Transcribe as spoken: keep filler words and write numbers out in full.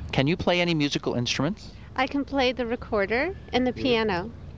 Can you play any musical instruments? I can play the recorder and the piano.